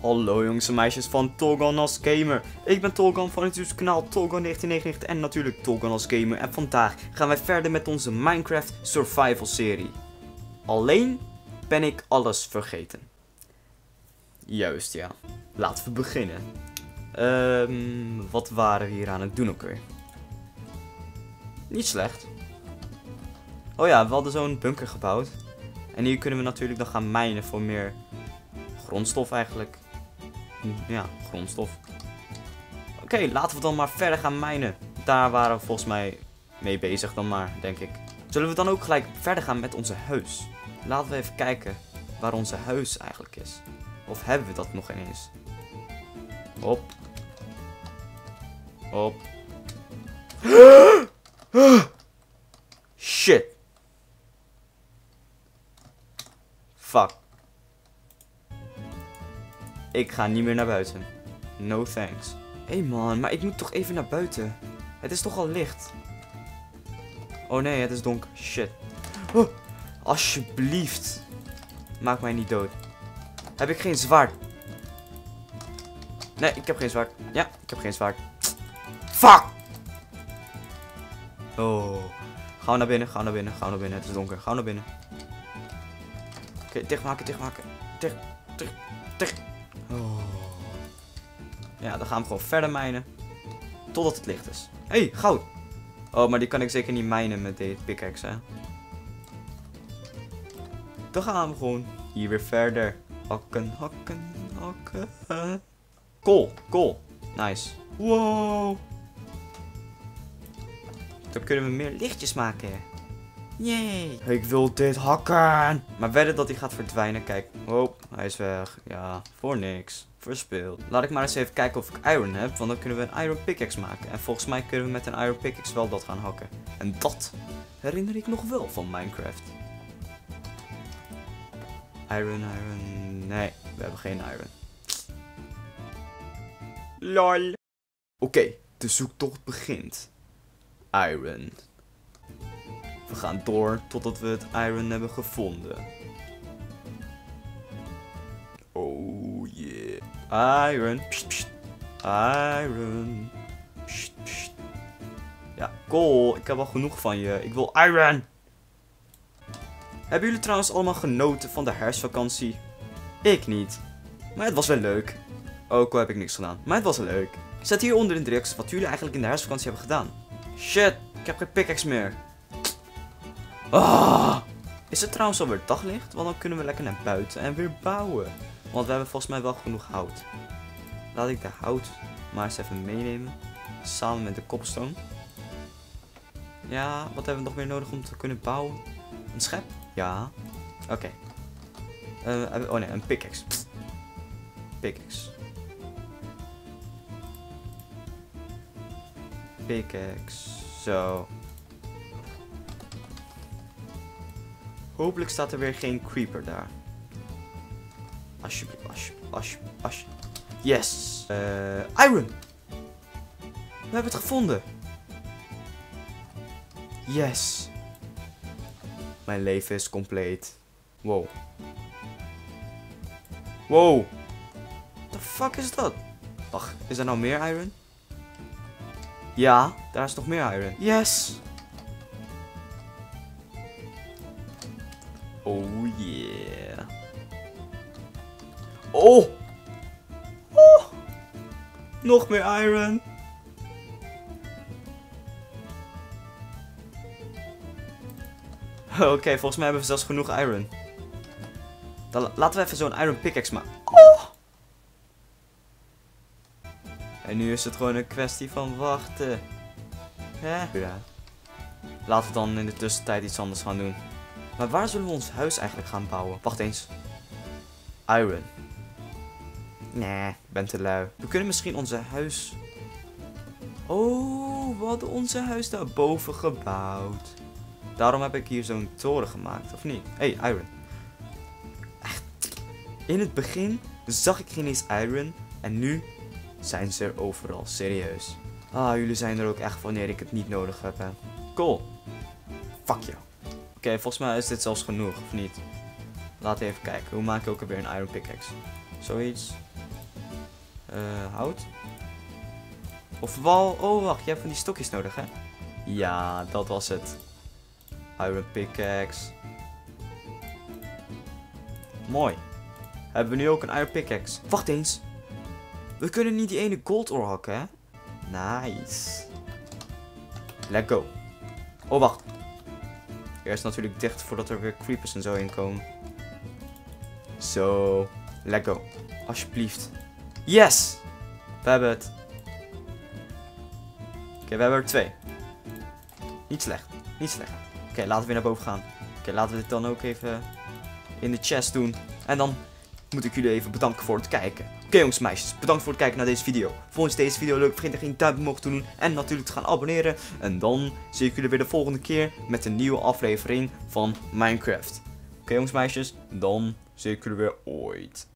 Hallo jongens en meisjes van Tolgan als Gamer. Ik ben Tolgan van het YouTube kanaal Tolgan 1999 en natuurlijk Tolgan als Gamer. En vandaag gaan wij verder met onze Minecraft Survival serie. Alleen ben ik alles vergeten. Juist ja. Laten we beginnen. Wat waren we hier aan het doen ook weer? Niet slecht. Oh ja, we hadden zo'n bunker gebouwd. En hier kunnen we natuurlijk dan gaan mijnen voor meer grondstof eigenlijk. Ja, grondstof. Oké, laten we dan maar verder gaan mijnen. Daar waren we volgens mij mee bezig dan maar, denk ik. Zullen we dan ook gelijk verder gaan met onze huis? Laten we even kijken waar onze huis eigenlijk is. Of hebben we dat nog ineens? Hop. Hop. Shit. Fuck. Ik ga niet meer naar buiten. No thanks. Hé man, maar ik moet toch even naar buiten. Het is toch al licht. Oh nee, het is donker. Shit. Oh, alsjeblieft. Maak mij niet dood. Heb ik geen zwaard? Nee, ik heb geen zwaard. Ja, ik heb geen zwaard. Fuck! Oh. Gaan we naar binnen, gaan we naar binnen, gaan we naar binnen. Het is donker, gaan we naar binnen. Oké, dichtmaken, dichtmaken. Dicht. Oh. Ja, dan gaan we gewoon verder mijnen. Totdat het licht is. Hé, hey, goud. Oh, maar die kan ik zeker niet mijnen met deze pickaxe, hè. Dan gaan we gewoon hier weer verder. Hakken, hakken, hakken. Kool. Nice. Wow. Dan kunnen we meer lichtjes maken. Yay. Ik wil dit hakken. Maar wedden dat hij gaat verdwijnen. Kijk. Oh, hij is weg. Ja, voor niks. Verspeeld. Laat ik maar eens even kijken of ik iron heb. Want dan kunnen we een iron pickaxe maken. En volgens mij kunnen we met een iron pickaxe wel dat gaan hakken. En dat herinner ik nog wel van Minecraft. Iron. Nee, we hebben geen iron. Lol. Oké, de zoektocht begint. Iron. We gaan door totdat we het iron hebben gevonden. Oh yeah. Iron. Psst, psst. Iron. Psst, psst. Ja, cool. Ik heb al genoeg van je. Ik wil iron. Hebben jullie trouwens allemaal genoten van de herfstvakantie? Ik niet. Maar het was wel leuk. Ook al heb ik niks gedaan. Maar het was leuk. Zet hieronder in de reacties wat jullie eigenlijk in de herfstvakantie hebben gedaan. Shit, ik heb geen pickaxe meer. Ah, is het trouwens alweer daglicht? Want dan kunnen we lekker naar buiten en weer bouwen. Want we hebben volgens mij wel genoeg hout. Laat ik de hout maar eens even meenemen. Samen met de cobblestone. Ja, wat hebben we nog meer nodig om te kunnen bouwen? Een schep? Ja. Oké. Oh nee, een pickaxe. Pickaxe. Pickaxe. Zo. Hopelijk staat er weer geen creeper daar. Alsjeblieft. Yes. Iron. We hebben het gevonden. Yes. Mijn leven is compleet. Wow. Wow. What the fuck is dat? Wacht, is er nou meer iron? Ja, daar is nog meer iron. Yes. Oh yeah. Oh. Nog meer iron. Oké, volgens mij hebben we zelfs genoeg iron. Dan laten we even zo'n iron pickaxe maken. Oh. En nu is het gewoon een kwestie van wachten. Ja. Laten we dan in de tussentijd iets anders gaan doen. Maar waar zullen we ons huis eigenlijk gaan bouwen? Wacht eens. Iron. Nee, ik ben te lui. We kunnen misschien onze huis... Oh, we hadden onze huis daarboven gebouwd. Daarom heb ik hier zo'n toren gemaakt, of niet? Hey, iron. Echt. In het begin zag ik geen eens iron. En nu zijn ze er overal, serieus. Ah, jullie zijn er ook echt wanneer ik het niet nodig heb, hè. Cool. Fuck you. Oké, volgens mij is dit zelfs genoeg, of niet? Laten we even kijken. Hoe maak ik ook alweer een iron pickaxe? Zoiets. hout. Of wal. Oh, wacht. Je hebt van die stokjes nodig, hè? Ja, dat was het. Iron pickaxe. Mooi. Hebben we nu ook een iron pickaxe. Wacht eens. We kunnen niet die ene gold ore hakken, hè? Nice. Let's go. Oh, wacht. Eerst natuurlijk dicht voordat er weer creepers en zo in komen. Zo. Let's go. Alsjeblieft. Yes! We hebben het. Oké, we hebben er 2. Niet slecht. Niet slecht. Oké, laten we weer naar boven gaan. Oké, laten we dit dan ook even in de chest doen. En dan moet ik jullie even bedanken voor het kijken. Oké, jongens en meisjes, bedankt voor het kijken naar deze video. Vond je deze video leuk? Vergeet er geen duimpje omhoog te doen. En natuurlijk te gaan abonneren. En dan zie ik jullie weer de volgende keer met een nieuwe aflevering van Minecraft. Oké, jongens en meisjes, dan zie ik jullie weer ooit.